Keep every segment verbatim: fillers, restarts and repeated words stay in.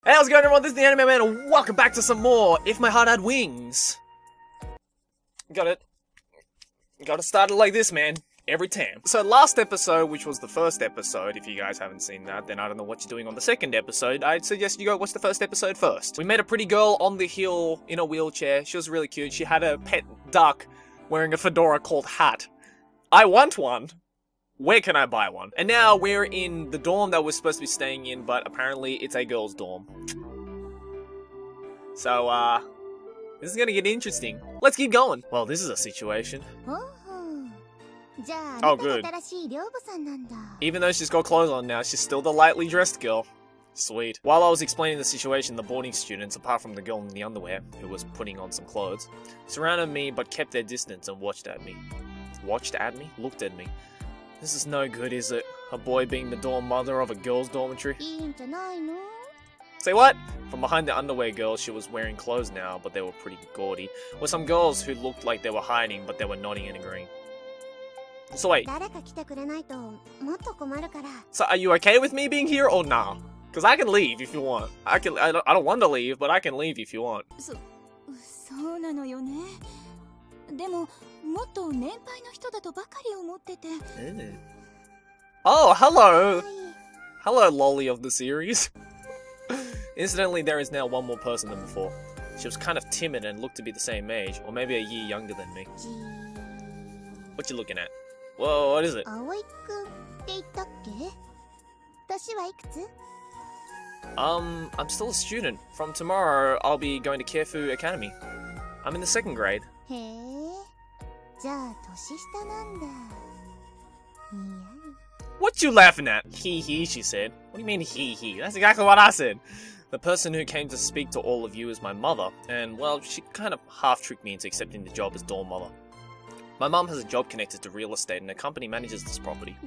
Hey, how's it going, everyone? This is the Anime Man, and welcome back to some more If My Heart Had Wings. Got it. Got to start it like this, man. Every time. So last episode, which was the first episode, if you guys haven't seen that, then I don't know what you're doing on the second episode. I'd suggest you go watch the first episode first. We met a pretty girl on the hill in a wheelchair. She was really cute. She had a pet duck wearing a fedora called Hat. I want one. Where can I buy one? And now we're in the dorm that we're supposed to be staying in, but apparently it's a girl's dorm. So, uh, this is gonna get interesting. Let's keep going. Well, this is a situation. Oh, good. Even though she's got clothes on now, she's still the lightly dressed girl. Sweet. While I was explaining the situation, the boarding students, apart from the girl in the underwear, who was putting on some clothes, surrounded me but kept their distance and watched at me. Watched at me? Looked at me. This is no good, is it? A boy being the dorm mother of a girl's dormitory? Say what? From behind the underwear girl, she was wearing clothes now, but they were pretty gaudy, were some girls who looked like they were hiding, but they were nodding and agreeing. So wait. So are you okay with me being here or nah? Because I can leave if you want. I can. I don't, I don't want to leave, but I can leave if you want. So, Oh, hello! Hello, lolly of the series. Incidentally, there is now one more person than before. She was kind of timid and looked to be the same age, or maybe a year younger than me. What you looking at? Whoa, what is it? Um, I'm still a student. From tomorrow, I'll be going to Kefu Academy. I'm in the second grade. What you laughing at? Hee hee, she said. What do you mean hee hee? That's exactly what I said. The person who came to speak to all of you is my mother, and well, she kind of half-tricked me into accepting the job as dorm mother. My mum has a job connected to real estate, and her company manages this property.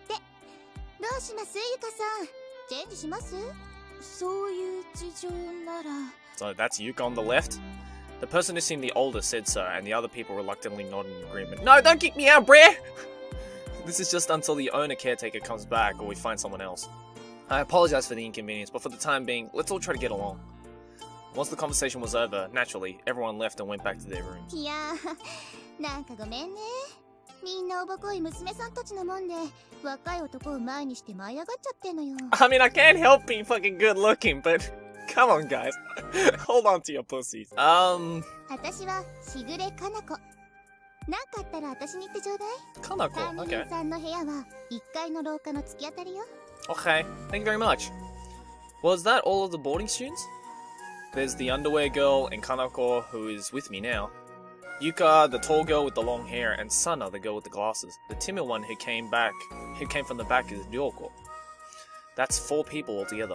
So that's Yuka on the left? The person who seemed the oldest said so, and the other people reluctantly nodded in agreement. No, don't kick me out, bruh! This is just until the owner caretaker comes back, or we find someone else. I apologize for the inconvenience, but for the time being, let's all try to get along. Once the conversation was over, naturally, everyone left and went back to their rooms. I mean, I can't help being fucking good looking, but come on, guys. Hold on to your pussies. Um... Kanako, okay. Okay, thank you very much. Well, is that all of the boarding students? There's the underwear girl and Kanako, who is with me now. Yuka, the tall girl with the long hair, and Sana, the girl with the glasses. The timid one who came back, who came from the back is Ryoko. That's four people altogether.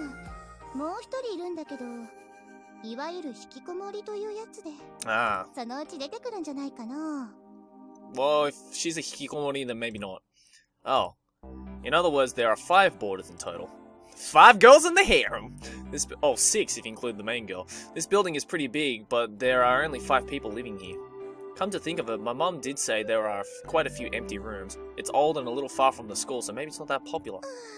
Ah. Well, if she's a hikikomori, then maybe not. Oh. In other words, there are five boarders in total. Five girls in the harem! This, oh, six if you include the main girl. This building is pretty big, but there are only five people living here. Come to think of it, my mum did say there are quite a few empty rooms. It's old and a little far from the school, so maybe it's not that popular.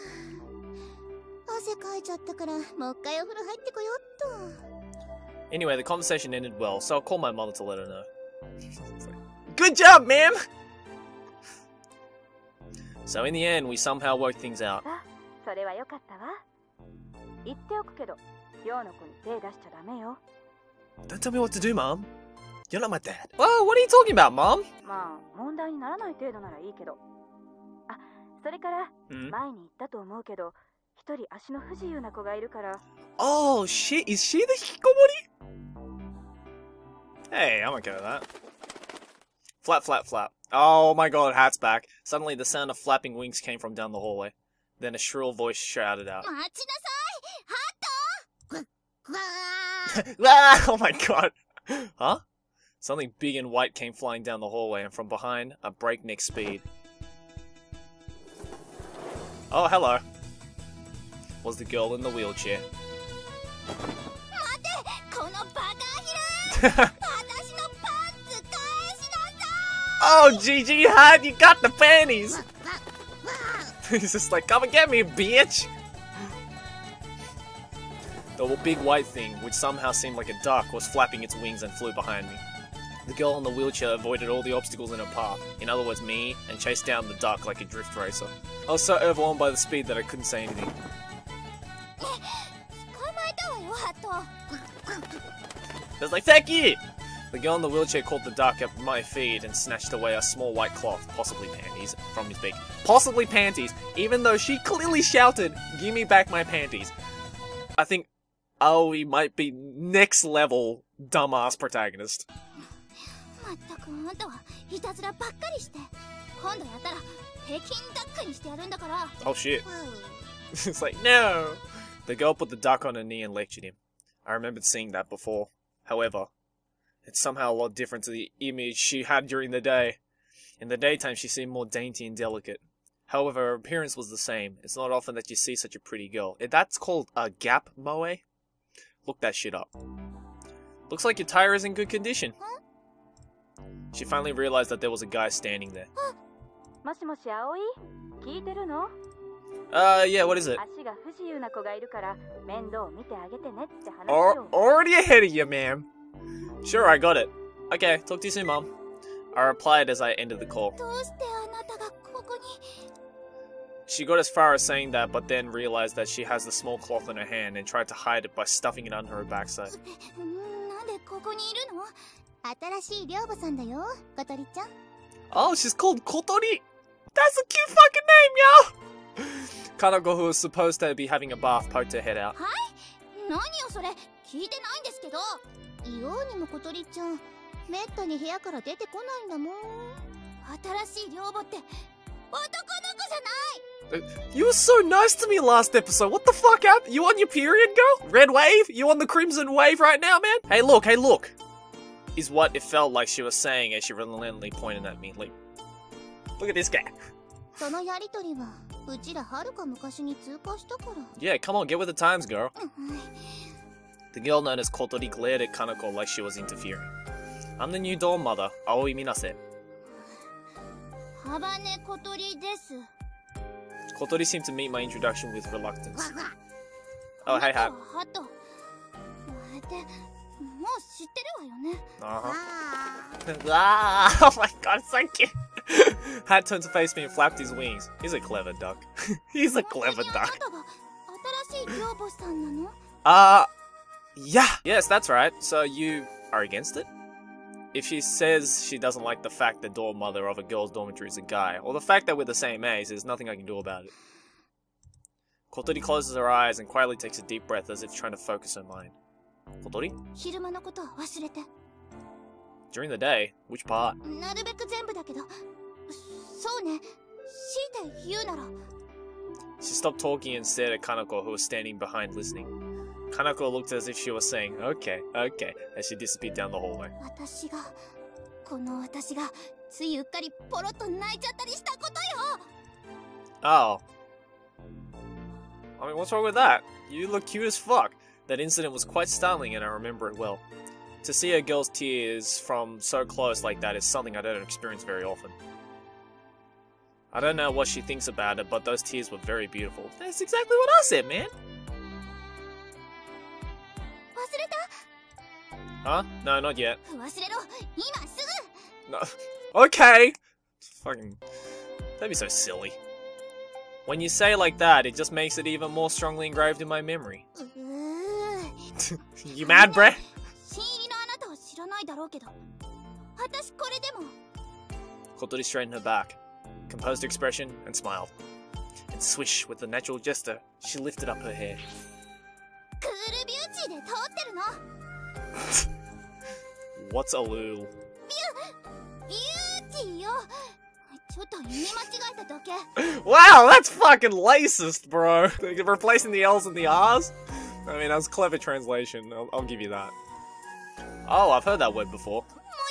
Anyway, the conversation ended well, so I'll call my mother to let her know. Good job, ma'am! So in the end, we somehow worked things out. Don't tell me what to do, Mom. You're not my dad. Oh, what are you talking about, Mom? Mm. Oh shit, is she the hikikomori? Hey, I'm okay with that. Flap, flap, flap. Oh my god, Hat's back. Suddenly the sound of flapping wings came from down the hallway. Then a shrill voice shouted out. Ah, oh my god. Huh? Something big and white came flying down the hallway, and from behind, a breakneck speed. Oh, hello. Was the girl in the wheelchair. Oh, G G Hat, you got the panties! He's just like, come and get me, bitch! The big white thing, which somehow seemed like a duck, was flapping its wings and flew behind me. The girl on the wheelchair avoided all the obstacles in her path, in other words me, and chased down the duck like a drift racer. I was so overwhelmed by the speed that I couldn't say anything. I was like, thank you! The girl in the wheelchair caught the duck at my feet and snatched away a small white cloth, possibly panties, from his beak. Possibly panties, even though she clearly shouted, give me back my panties. I think Aoi might be next level dumbass protagonist. Oh shit. It's like, no! The girl put the duck on her knee and lectured him. I remembered seeing that before. However, it's somehow a lot different to the image she had during the day. In the daytime, she seemed more dainty and delicate. However, her appearance was the same. It's not often that you see such a pretty girl. That's called a gap moe? Look that shit up. Looks like your tire is in good condition. She finally realized that there was a guy standing there. Uh, yeah, what is it? Or already ahead of you, ma'am. Sure, I got it. Okay, talk to you soon, Mom. I replied as I ended the call. She got as far as saying that, but then realized that she has the small cloth in her hand and tried to hide it by stuffing it under her backside. Oh, she's called Kotori! That's a cute fucking name, yo! Kanako, who was supposed to be having a bath, poked her head out. You were so nice to me last episode. What the fuck happened? You on your period, girl? Red wave? You on the crimson wave right now, man? Hey, look, hey, look. Is what it felt like she was saying as she relentlessly pointed at me. Like, look at this guy. Yeah, come on, get with the times, girl. The girl known as Kotori glared at Kanako like she was interfering. I'm the new doll mother, Aoi Minase. Kotori seemed to meet my introduction with reluctance. Oh, hey, Hat. Uh-huh. Ah, oh my god, it's so cute. Hat turned to face me and flapped his wings. He's a clever duck. He's a clever duck. Uh, yeah. Yes, that's right. So you are against it? If she says she doesn't like the fact the doll mother of a girl's dormitory is a guy, or the fact that we're the same age, there's nothing I can do about it. Kotori closes her eyes and quietly takes a deep breath as if trying to focus her mind. Kotori? During the day? Which part? She stopped talking and stared at Kanako, who was standing behind listening. Kanako looked as if she was saying, okay, okay, as she disappeared down the hallway. Oh. I mean, what's wrong with that? You look cute as fuck. That incident was quite startling and I remember it well. To see a girl's tears from so close like that is something I don't experience very often. I don't know what she thinks about it, but those tears were very beautiful. That's exactly what I said, man. Huh? No, not yet. No. Okay! Fucking... Don't be so silly. When you say like that, it just makes it even more strongly engraved in my memory. You mad, bruh? Kotori straightened her back, composed her expression, and smiled. And swish, with a natural gesture, she lifted up her hair. What's a lul? Wow, that's fucking racist, bro. Replacing the L's and the R's? I mean, that's clever translation. I'll, I'll give you that. Oh, I've heard that word before.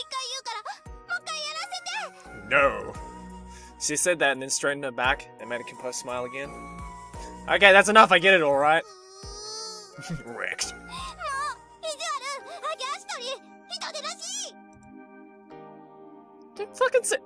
No. She said that and then straightened her back and made a composed smile again. Okay, that's enough. I get it, alright. Wrecked. Fucking si-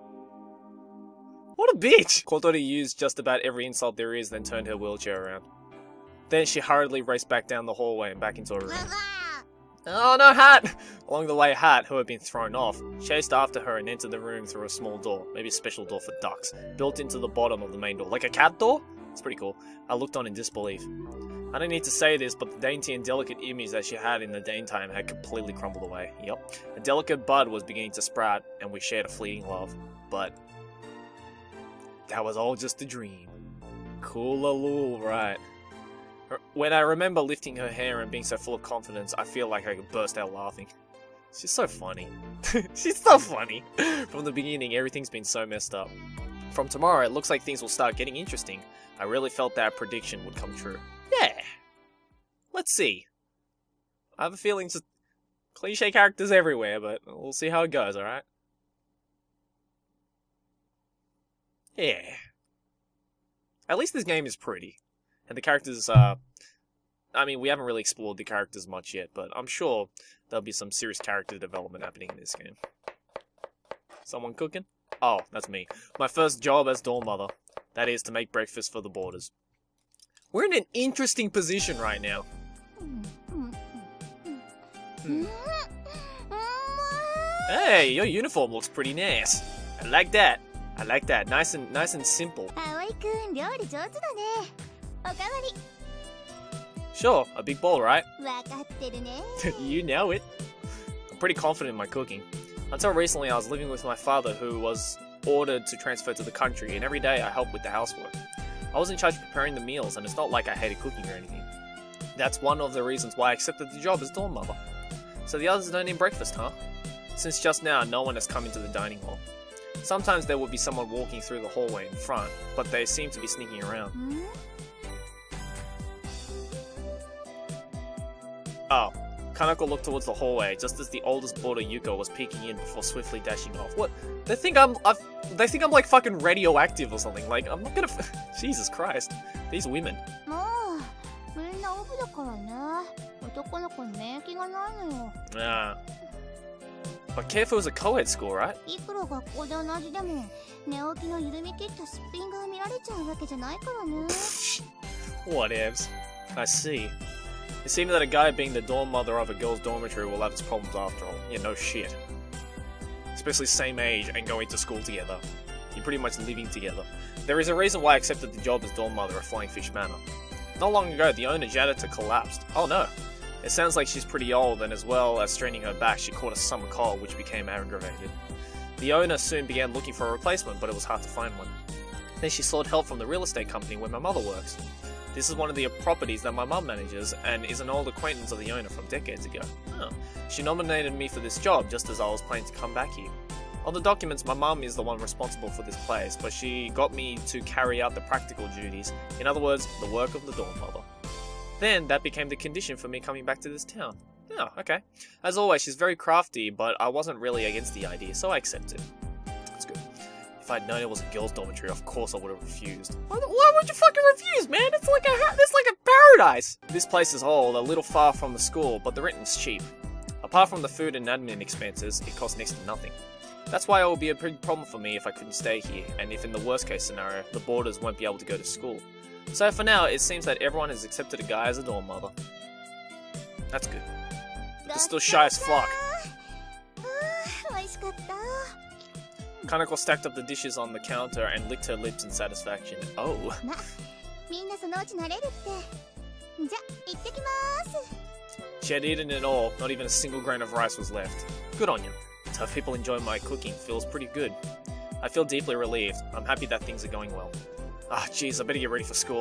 What a bitch! Kotori used just about every insult there is, then turned her wheelchair around. Then she hurriedly raced back down the hallway and back into her room. Oh no, Hat! Along the way, Hat, who had been thrown off, chased after her and entered the room through a small door, maybe a special door for ducks, built into the bottom of the main door. Like a cat door? It's pretty cool. I looked on in disbelief. I don't need to say this, but the dainty and delicate image that she had in the daytime had completely crumbled away. Yep. A delicate bud was beginning to sprout, and we shared a fleeting love. But that was all just a dream. Cool-a-lul, right. When I remember lifting her hair and being so full of confidence, I feel like I could burst out laughing. She's so funny. She's so funny. From the beginning, everything's been so messed up. From tomorrow, it looks like things will start getting interesting. I really felt that prediction would come true. Yeah. Let's see. I have a feeling it's cliche characters everywhere, but we'll see how it goes, alright? Yeah. At least this game is pretty. And the characters, uh... I mean, we haven't really explored the characters much yet, but I'm sure there'll be some serious character development happening in this game. Someone cooking? Oh, that's me. My first job as dorm mother. That is to make breakfast for the boarders. We're in an interesting position right now. Hmm. Hey, your uniform looks pretty nice. I like that. I like that. Nice and nice and simple. Sure, a big bowl, right? You know it. I'm pretty confident in my cooking. Until recently, I was living with my father, who was ordered to transfer to the country, and every day I helped with the housework. I was in charge of preparing the meals, and it's not like I hated cooking or anything. That's one of the reasons why I accepted the job as dorm mother. So the others don't eat breakfast, huh? Since just now, no one has come into the dining hall. Sometimes there would be someone walking through the hallway in front, but they seem to be sneaking around. Hmm? Oh, Kanako looked towards the hallway just as the oldest boarder Yuko was peeking in before swiftly dashing off. What? They think I'm I've, they think I'm like fucking radioactive or something. Like, I'm not gonna f Jesus Christ. These women. Yeah. But Careful is a co-ed school, right? Whatevs. I see. It seems that a guy being the dorm mother of a girl's dormitory will have his problems after all. Yeah, no shit. Especially same age and going to school together. You're pretty much living together. There is a reason why I accepted the job as dorm mother of Flying Fish Manor. Not long ago, the owner Jadata collapsed. Oh no. It sounds like she's pretty old, and as well as straining her back, she caught a summer cold, which became aggravated. The owner soon began looking for a replacement, but it was hard to find one. Then she sought help from the real estate company where my mother works. This is one of the properties that my mum manages, and is an old acquaintance of the owner from decades ago. Oh. She nominated me for this job just as I was planning to come back here. On the documents, my mum is the one responsible for this place, but she got me to carry out the practical duties, in other words, the work of the dorm mother. Then, that became the condition for me coming back to this town. Oh, okay. As always, she's very crafty, but I wasn't really against the idea, so I accepted. That's good. If I'd known it was a girls' dormitory, of course I would have refused. Why, why would you fucking refuse, man? It's like a it's like a paradise! This place is old, a little far from the school, but the rent is cheap. Apart from the food and admin expenses, it costs next to nothing. That's why it would be a big problem for me if I couldn't stay here, and if in the worst case scenario, the boarders won't be able to go to school. So for now, it seems that everyone has accepted a guy as a dorm mother. That's good. But they're still shy as fuck. Kanako stacked up the dishes on the counter and licked her lips in satisfaction. Oh. She had eaten it all, not even a single grain of rice was left. Good on you. To have people enjoy my cooking feels pretty good. I feel deeply relieved. I'm happy that things are going well. Ah, oh, jeez, I better get ready for school.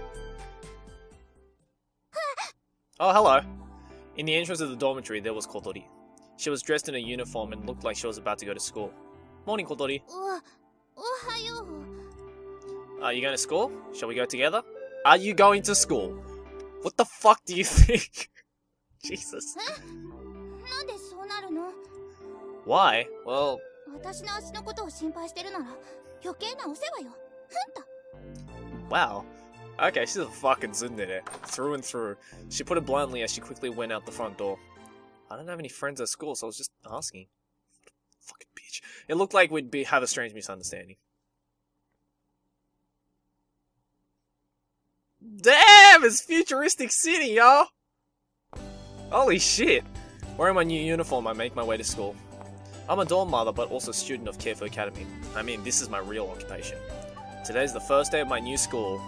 Oh, hello. In the entrance of the dormitory, there was Kotori. She was dressed in a uniform and looked like she was about to go to school. Morning, Kotori. Are you going to school? Shall we go together? Are you going to school? What the fuck do you think? Jesus. Why? Well... Wow. Okay, she's a fucking tsundere. Through and through. She put it bluntly as she quickly went out the front door. I don't have any friends at school, so I was just asking. Fucking bitch. It looked like we'd be have a strange misunderstanding. Damn, it's futuristic city, yo! Holy shit! Wearing my new uniform, I make my way to school. I'm a dorm mother, but also a student of Keifu Academy. I mean, this is my real occupation. Today's the first day of my new school.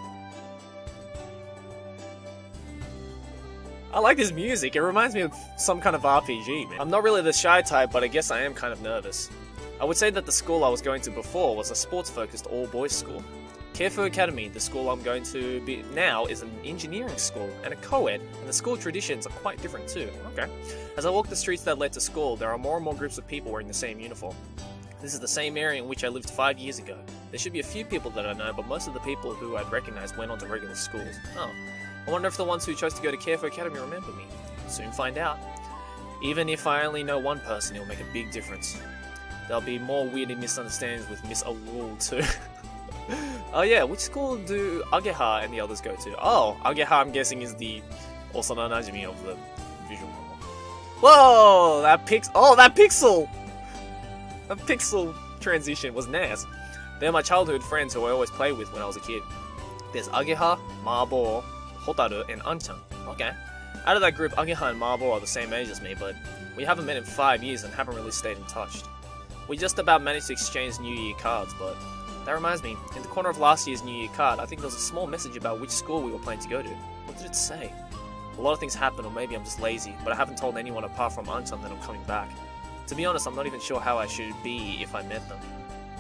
I like this music, it reminds me of some kind of R P G, man. I'm not really the shy type, but I guess I am kind of nervous. I would say that the school I was going to before was a sports-focused all-boys school. Keifu Academy, the school I'm going to be now, is an engineering school and a co-ed, and the school traditions are quite different too. Okay. As I walk the streets that led to school, there are more and more groups of people wearing the same uniform. This is the same area in which I lived five years ago. There should be a few people that I know, but most of the people who I'd recognize went on to regular schools. Oh. I wonder if the ones who chose to go to Keifu Academy remember me. Soon find out. Even if I only know one person, it'll make a big difference. There'll be more weird misunderstandings with Miss Alul too. Oh yeah, which school do Ageha and the others go to? Oh, Ageha I'm guessing is the Osana Najimi of the visual novel. Whoa, that pix- oh, that pixel! That pixel transition was nice. They're my childhood friends who I always played with when I was a kid. There's Ageha, Maabo, Hotaru, and Anchan. Okay. Out of that group, Ageha and Maabo are the same age as me, but we haven't met in five years and haven't really stayed in touch. We just about managed to exchange New Year cards, but that reminds me, in the corner of last year's New Year card, I think there was a small message about which school we were planning to go to. What did it say? A lot of things happen, or maybe I'm just lazy, but I haven't told anyone apart from Anchan that I'm coming back. To be honest, I'm not even sure how I should be if I met them.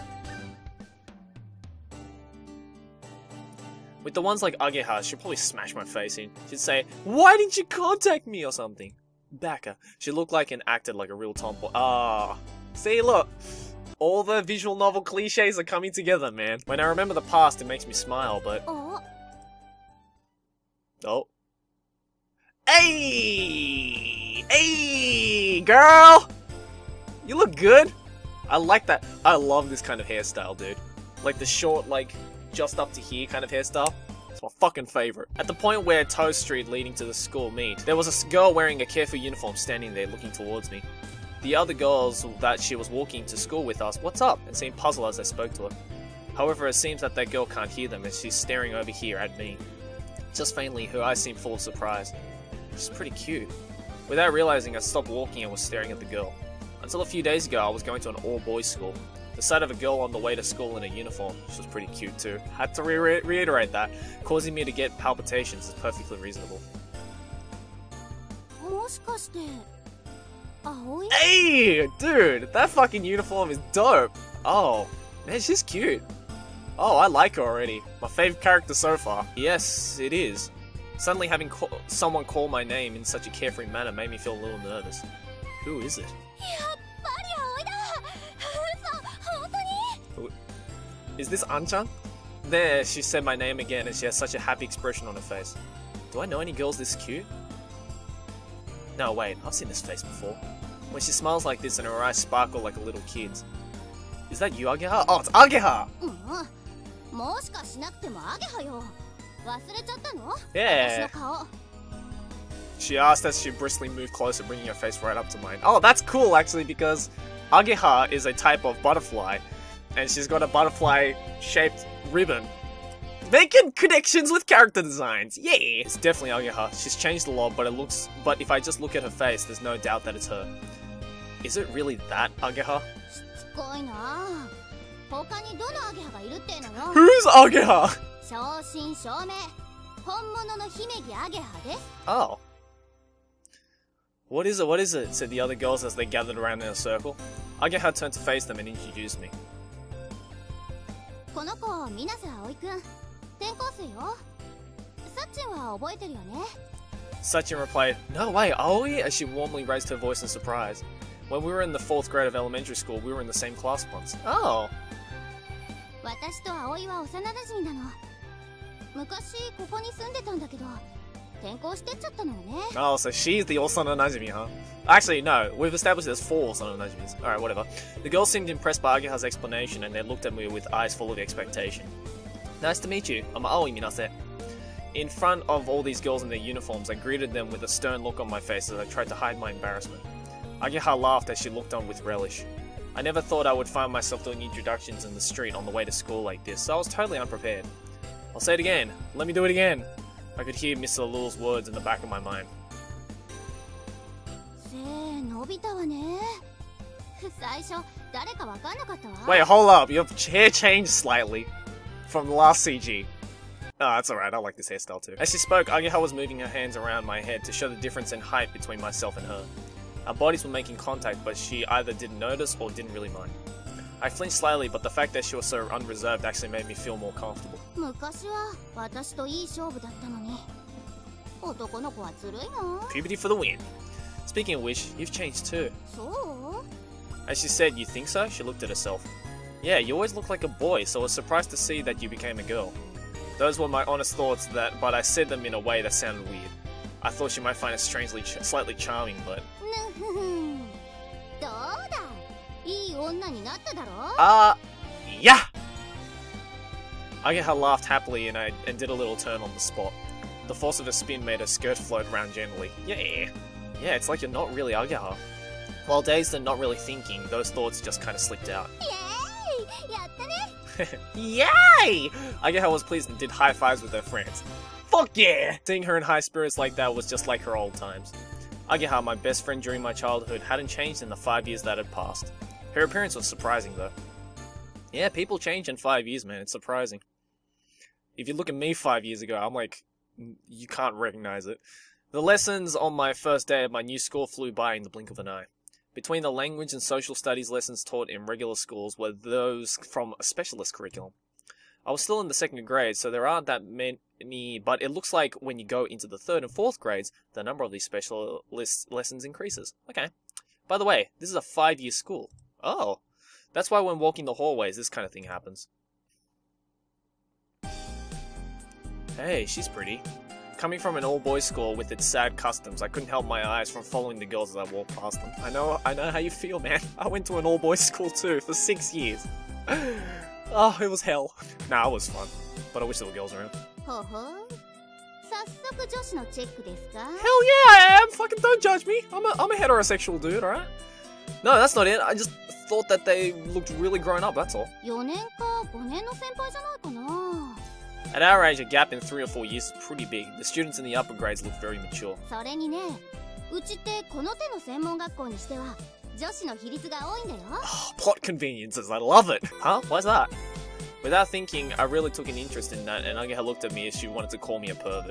With the ones like Ageha, she'd probably smash my face in. She'd say, "Why didn't you contact me?" or something. Baka. She looked like and acted like a real tomboy. Ah. See, look. All the visual novel cliches are coming together, man. When I remember the past, it makes me smile, but... Oh. Oh. Hey! Hey, girl! You look good. I like that. I love this kind of hairstyle, dude. Like the short, like, just up to here kind of hairstyle. It's my fucking favorite. At the point where Toe Street leading to the school meet, there was a girl wearing a Keifu uniform standing there looking towards me. The other girls that she was walking to school with asked, "What's up?" and seemed puzzled as they spoke to her. However, it seems that that girl can't hear them as she's staring over here at me. Just faintly, her eyes seemed full of surprise. She's pretty cute. Without realizing, I stopped walking and was staring at the girl. Until a few days ago, I was going to an all-boys school. The sight of a girl on the way to school in a uniform, she was pretty cute too. Had to re re reiterate that. Causing me to get palpitations is perfectly reasonable. Hey, dude, that fucking uniform is dope. Oh, man, she's cute. Oh, I like her already. My favorite character so far. Yes, it is. Suddenly having ca someone call my name in such a carefree manner made me feel a little nervous. Who is it? Is this Anchan? There, she said my name again and she has such a happy expression on her face. Do I know any girls this cute? No, wait, I've seen this face before. When she smiles like this and her eyes sparkle like a little kid's. Is that you, Ageha? Oh, it's Ageha! Yeah. She asked as she briskly moved closer, bringing her face right up to mine. Oh, that's cool actually, because Ageha is a type of butterfly, and she's got a butterfly-shaped ribbon. Making connections with character designs, yeah! It's definitely Ageha. She's changed a lot, but it looks. But if I just look at her face, there's no doubt that it's her. Is it really that Ageha? Who's Ageha? Oh. What is it? What is it? Said the other girls as they gathered around in a circle. Ageha turned to face them and introduced me. Sachin replied, "No way, Aoi?" as she warmly raised her voice in surprise. When we were in the fourth grade of elementary school, we were in the same class once. Oh. Oh, so she's the Osana Najimi, huh? Actually, no. We've established there's four Osana Najimis. Alright, whatever. The girls seemed impressed by Ageha's explanation and they looked at me with eyes full of expectation. Nice to meet you. I'm Aoi Minase. In front of all these girls in their uniforms, I greeted them with a stern look on my face as I tried to hide my embarrassment. Ageha laughed as she looked on with relish. I never thought I would find myself doing introductions in the street on the way to school like this, so I was totally unprepared. I'll say it again. Let me do it again. I could hear Mister Lul's words in the back of my mind. Wait, hold up, your hair changed slightly from the last C G. Oh, that's alright, I like this hairstyle too. As she spoke, Ageha was moving her hands around my head to show the difference in height between myself and her. Our bodies were making contact, but she either didn't notice or didn't really mind. I flinched slightly, but the fact that she was so unreserved actually made me feel more comfortable. Puberty for the win. Speaking of which, you've changed too. As she said, "You think so?" She looked at herself. Yeah, you always look like a boy, so I was surprised to see that you became a girl. Those were my honest thoughts, that, but I said them in a way that sounded weird. I thought she might find it strangely, ch slightly charming, but... Uh, yeah! Ageha laughed happily and I and did a little turn on the spot. The force of her spin made her skirt float around gently. Yeah! Yeah, it's like you're not really Ageha. While dazed and not really thinking, those thoughts just kind of slipped out. Yay! Ageha was pleased and did high fives with her friends. Fuck yeah! Seeing her in high spirits like that was just like her old times. Ageha, my best friend during my childhood, hadn't changed in the five years that had passed. Her appearance was surprising though. Yeah, people change in five years, man. It's surprising. If you look at me five years ago, I'm like, you can't recognize it. The lessons on my first day at my new school flew by in the blink of an eye. Between the language and social studies lessons taught in regular schools were those from a specialist curriculum. I was still in the second grade, so there aren't that many, but it looks like when you go into the third and fourth grades, the number of these specialist lessons increases. Okay. By the way, this is a five-year school. Oh. That's why when walking the hallways, this kind of thing happens. Hey, she's pretty. Coming from an all-boys school with its sad customs, I couldn't help my eyes from following the girls as I walked past them. I know, I know how you feel, man. I went to an all-boys school too, for six years. Oh, it was hell. Nah, it was fun. But I wish there were girls around. Hell yeah, I am! Fucking don't judge me! I'm a, I'm a heterosexual dude, alright? No, that's not it. I just thought that they looked really grown up, that's all. At our age, a gap in three or four years is pretty big. The students in the upper grades look very mature. Oh, plot conveniences, I love it! Huh? Why's that? Without thinking, I really took an interest in that, and Ageha looked at me as she wanted to call me a pervert.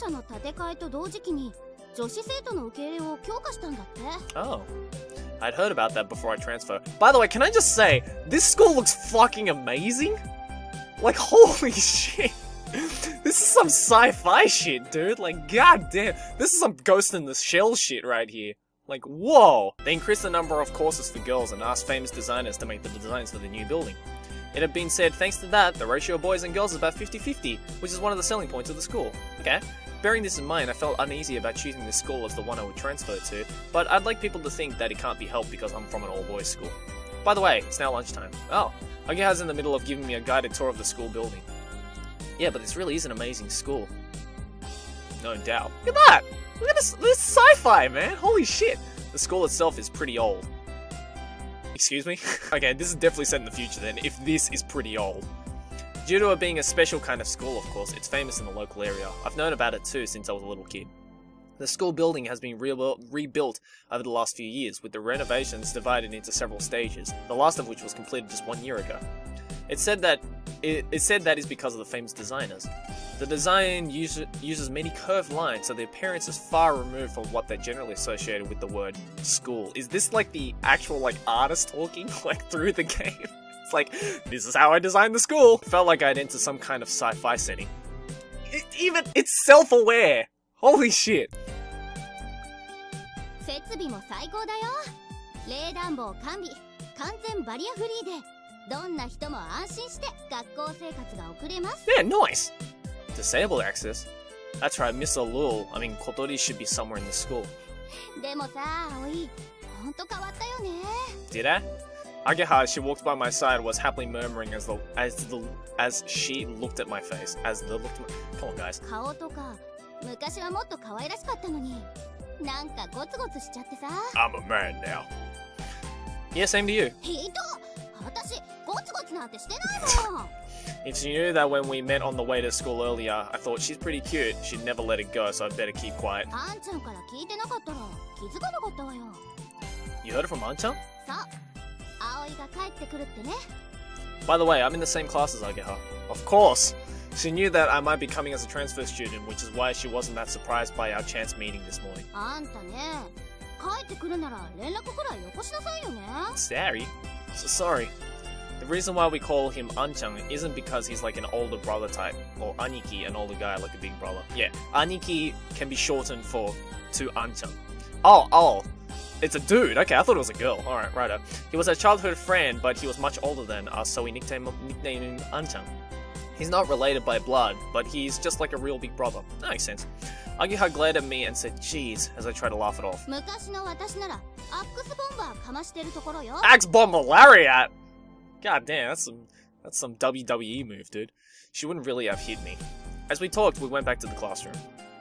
Oh. I'd heard about that before I transferred. By the way, can I just say, this school looks fucking amazing? Like, holy shit! This is some sci-fi shit, dude. Like, goddamn. This is some Ghost in the Shell shit right here. Like, whoa! They increased the number of courses for girls and asked famous designers to make the designs for the new building. It had been said, thanks to that, the ratio of boys and girls is about fifty fifty, which is one of the selling points of the school. Okay? Bearing this in mind, I felt uneasy about choosing this school as the one I would transfer to, but I'd like people to think that it can't be helped because I'm from an all-boys school. By the way, it's now lunchtime. Oh, Ageha's in the middle of giving me a guided tour of the school building. Yeah, but this really is an amazing school. No doubt. Look at that! Look at this, this sci-fi, man! Holy shit! The school itself is pretty old. Excuse me? Okay, this is definitely set in the future then, if this is pretty old. Due to it being a special kind of school, of course, it's famous in the local area. I've known about it too since I was a little kid. The school building has been re rebuilt over the last few years, with the renovations divided into several stages, the last of which was completed just one year ago. It said that it, it said that is because of the famous designers. The design use, uses many curved lines, so the appearance is far removed from what they're generally associated with the word school. Is this like the actual like artist talking like through the game? It's like, this is how I designed the school. It felt like I'd enter some kind of sci-fi setting. It, even it's self-aware. Holy shit. Yeah, nice. Disabled access? That's right, Mister Lul. I mean, Kotori should be somewhere in the school. Did I? Ageha, as she walked by my side, was happily murmuring as the as the as she looked at my face. As the looked at my, come on, guys. I'm a man now. Yeah, same to you. If she knew that when we met on the way to school earlier, I thought she's pretty cute, she'd never let it go, so I'd better keep quiet. You heard it from An-chan? By the way, I'm in the same class as Ageha. Of course! She knew that I might be coming as a transfer student, which is why she wasn't that surprised by our chance meeting this morning. Sorry? So sorry. The reason why we call him An-chan isn't because he's like an older brother type, or Aniki, an older guy like a big brother. Yeah, Aniki can be shortened for to An-chan. Oh, oh, it's a dude. Okay, I thought it was a girl. Alright, righto. He was a childhood friend, but he was much older than us, so we nicknamed, nicknamed him An-chan. He's not related by blood, but he's just like a real big brother. That makes sense. Ageha glared at me and said, "Jeez," as I tried to laugh it off. Axe Bomber Lariat! God damn, that's some that's some W W E move, dude. She wouldn't really have hit me. As we talked, we went back to the classroom.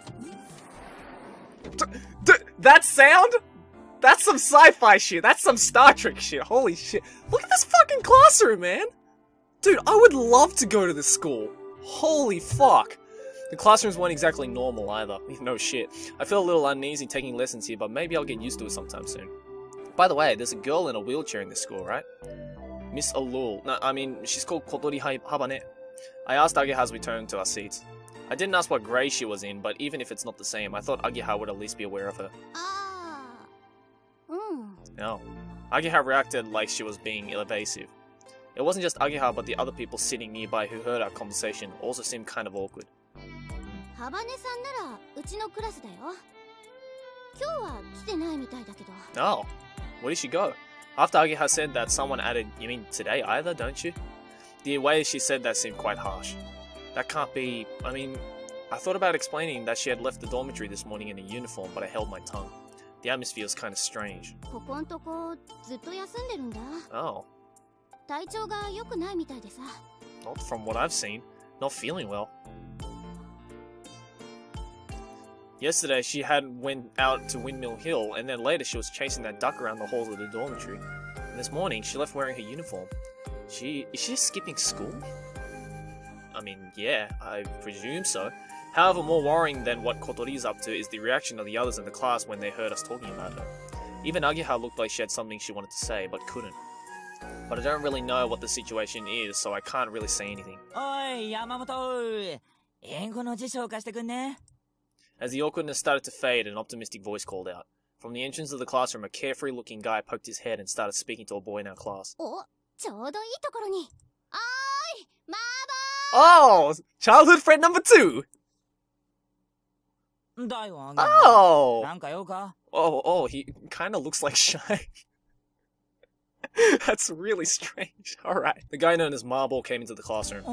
D d that sound? That's some sci-fi shit. That's some Star Trek shit. Holy shit. Look at this fucking classroom, man. Dude, I would love to go to this school. Holy fuck. The classrooms weren't exactly normal either. No shit. I feel a little uneasy taking lessons here, but maybe I'll get used to it sometime soon. By the way, there's a girl in a wheelchair in this school, right? Miss Alul. No, I mean, she's called Kotori Habane. I asked Ageha as we turned to our seats. I didn't ask what grade she was in, but even if it's not the same, I thought Ageha would at least be aware of her. Ah. Mm. No. Ageha reacted like she was being evasive. It wasn't just Ageha, but the other people sitting nearby who heard our conversation also seemed kind of awkward. Oh, where did she go? After Ageha said that, someone added, "You mean today either, don't you?" The way she said that seemed quite harsh. That can't be... I mean, I thought about explaining that she had left the dormitory this morning in a uniform, but I held my tongue. The atmosphere was kind of strange. Oh. Not from what I've seen. Not feeling well. Yesterday she had went out to Windmill Hill, and then later she was chasing that duck around the halls of the dormitory. And this morning she left wearing her uniform. She... is she skipping school? I mean, yeah, I presume so. However, more worrying than what Kotori is up to is the reaction of the others in the class when they heard us talking about her. Even Ageha looked like she had something she wanted to say, but couldn't. But I don't really know what the situation is, so I can't really say anything. Oi, Yamamoto! As the awkwardness started to fade, an optimistic voice called out. From the entrance of the classroom, a carefree-looking guy poked his head and started speaking to a boy in our class. Oh! Childhood friend number two! Oh! Oh, oh, he kinda looks like Shine. That's really strange. Alright. The guy known as Marble came into the classroom.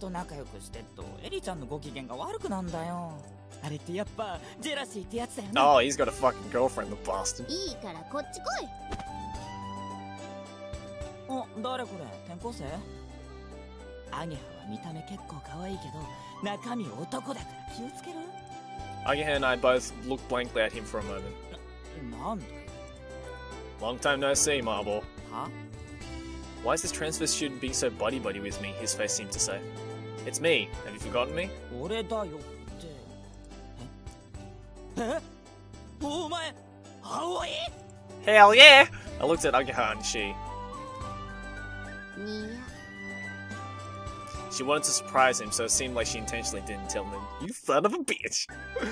Oh, he's got a fucking girlfriend, the bastard. Ageha and I both looked blankly at him for a moment. Long time no see, Marble. Huh? Why is this transfer student being so buddy-buddy with me? His face seemed to say. It's me. Have you forgotten me? Hell yeah! I looked at Ageha and she... She wanted to surprise him, so it seemed like she intentionally didn't tell him. You son of a bitch!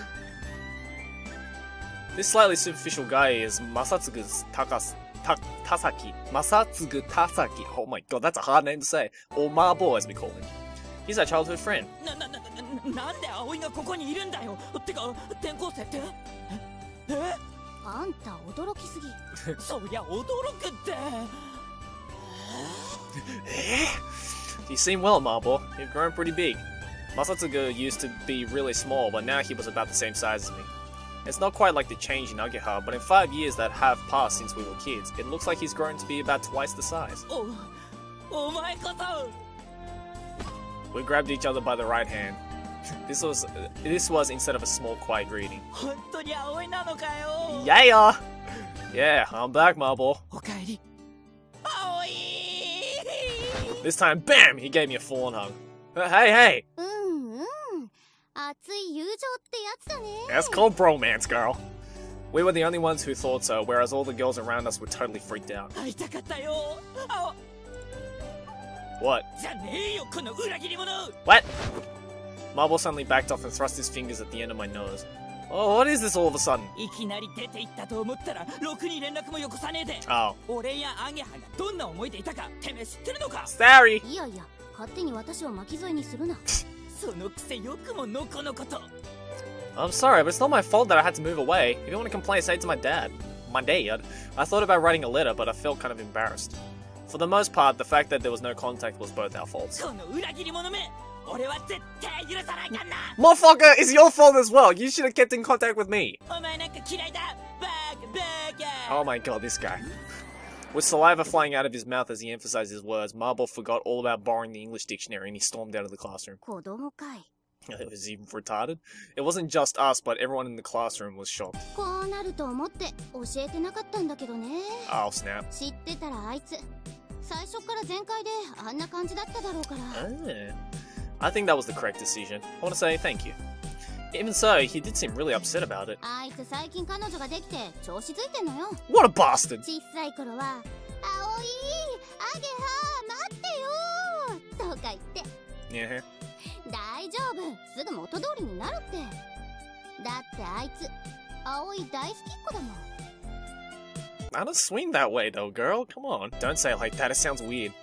This slightly superficial guy is Masatsugu Takas... Ta Tasaki. Masatsugu Tasaki. Oh my god, that's a hard name to say. Or Marble, as we call him. He's our childhood friend. You seem well, Marble. You've grown pretty big. Masatsugu used to be really small, but now he was about the same size as me. It's not quite like the change in Ageha, but in five years that have passed since we were kids, it looks like he's grown to be about twice the size. We grabbed each other by the right hand. This was this was instead of a small quiet greeting. Yeah! Yeah, I'm back, Marble. This time, bam! He gave me a full-on hug. Uh, hey, hey! That's That's called bromance, girl. We were the only ones who thought so, whereas all the girls around us were totally freaked out. What? What? Marble suddenly backed off and thrust his fingers at the end of my nose. Oh, what is this all of a sudden? Oh. Sorry! I'm sorry, but it's not my fault that I had to move away. If you want to complain, say it to my dad. My dad? I thought about writing a letter, but I felt kind of embarrassed. For the most part, the fact that there was no contact was both our faults. Motherfucker, it's your fault as well. You should have kept in contact with me. Oh my god, this guy. With saliva flying out of his mouth as he emphasized his words, Marble forgot all about borrowing the English dictionary and he stormed out of the classroom. It was even retarded. It wasn't just us, but everyone in the classroom was shocked. Oh, snap. Ah. I think that was the correct decision. I want to say thank you. Even so, he did seem really upset about it. What a bastard! Yeah. I don't swing that way though, girl. Come on. Don't say it like that, it sounds weird.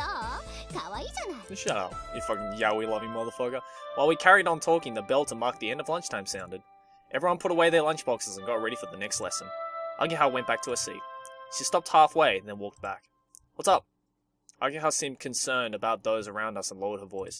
Shut up, you fucking yaoi loving motherfucker. While we carried on talking, the bell to mark the end of lunchtime sounded. Everyone put away their lunchboxes and got ready for the next lesson. Ageha went back to her seat. She stopped halfway and then walked back. What's up? Ageha seemed concerned about those around us and lowered her voice.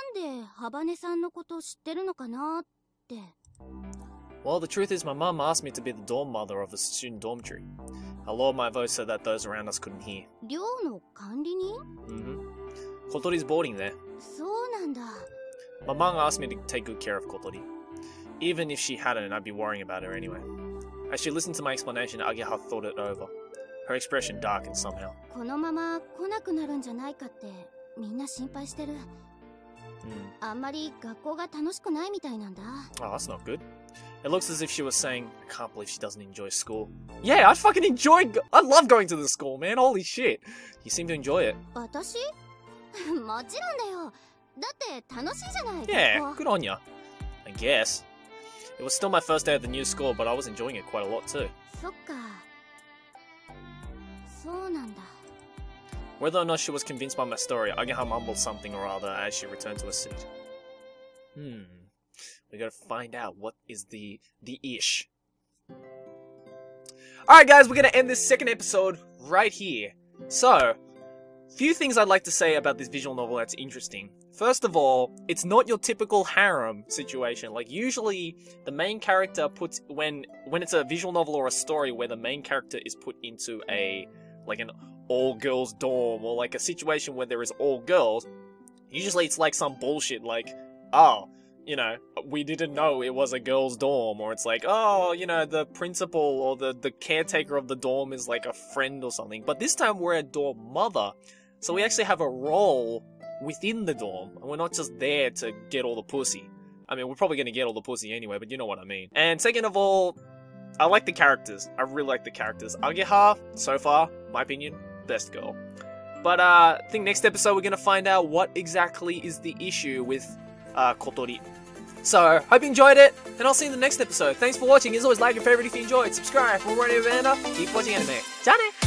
Well, the truth is my mum asked me to be the dorm mother of a student dormitory. I lowered my voice so that those around us couldn't hear. Mm-hmm. Kotori's boarding there. My mum asked me to take good care of Kotori. Even if she hadn't, I'd be worrying about her anyway. As she listened to my explanation, Ageha thought it over. Her expression darkened somehow. Mm. Oh, that's not good. It looks as if she was saying, I can't believe she doesn't enjoy school. Yeah, I fucking enjoy- I love going to the school, man, holy shit. You seem to enjoy it. Yeah, good on ya. I guess. It was still my first day at the new school, but I was enjoying it quite a lot too. Whether or not she was convinced by my story, Ageha mumbled something or other as she returned to her seat. Hmm. We gotta find out what is the the ish. Alright guys, we're gonna end this second episode right here. So, few things I'd like to say about this visual novel that's interesting. First of all, it's not your typical harem situation. Like usually the main character puts when when it's a visual novel or a story where the main character is put into a like an all girls dorm or like a situation where there is all girls, usually it's like some bullshit like, oh, you know, we didn't know it was a girls' dorm, or it's like, oh, you know, the principal or the, the caretaker of the dorm is like a friend or something. But this time we're a dorm mother, so we actually have a role within the dorm, and we're not just there to get all the pussy. I mean, we're probably going to get all the pussy anyway, but you know what I mean. And second of all, I like the characters. I really like the characters. Ageha, so far, my opinion, best girl. But uh, I think next episode we're going to find out what exactly is the issue with uh, Kotori. So, hope you enjoyed it, and I'll see you in the next episode. Thanks for watching. As always, like and favorite if you enjoyed. Subscribe for more anime. Keep watching anime. Ciao!